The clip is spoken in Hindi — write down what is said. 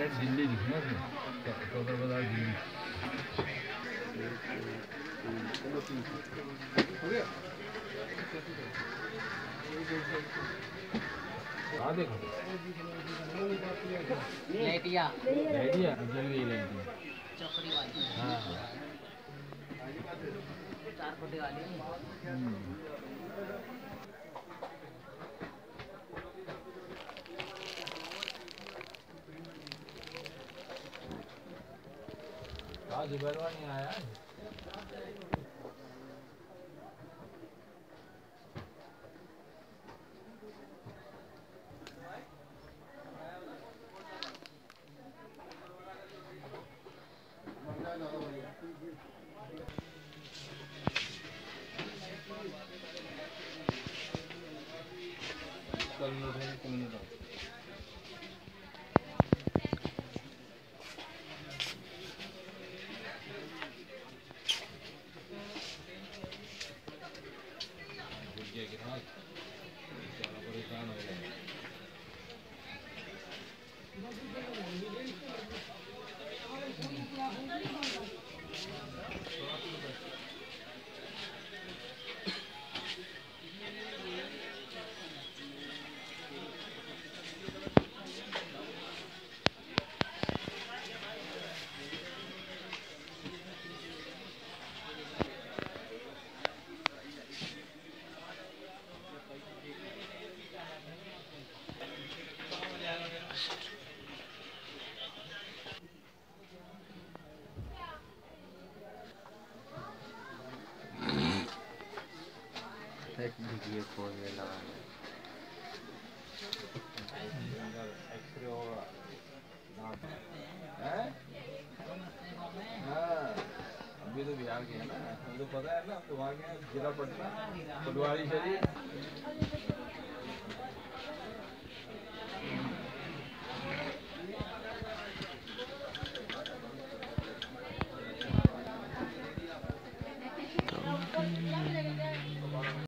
दिल्ली दिखना है सदर बाजार दिल्ली कहाँ देखो लेटिया लेटिया चल गई लेटिया चौकड़ी वाली हाँ 4 फुटे वाली आज जुबैरवा नहीं आया परेशान हो गया देखिए फोन में लगा एक्सरे होगा हैं हाँ अभी तो बिहार के है ना मुझे पता है ना तो वहाँ के जिला पटना पटवारी शरीफ